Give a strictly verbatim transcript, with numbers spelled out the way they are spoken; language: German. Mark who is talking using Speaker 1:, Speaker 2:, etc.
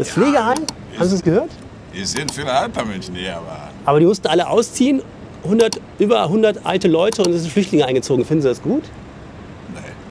Speaker 1: Das Pflegeheim? Haben Sie es gehört?
Speaker 2: Es sind viele alte Menschen hier, aber
Speaker 1: Aber die mussten alle ausziehen. hundert, über hundert alte Leute und es sind Flüchtlinge eingezogen. Finden Sie das gut?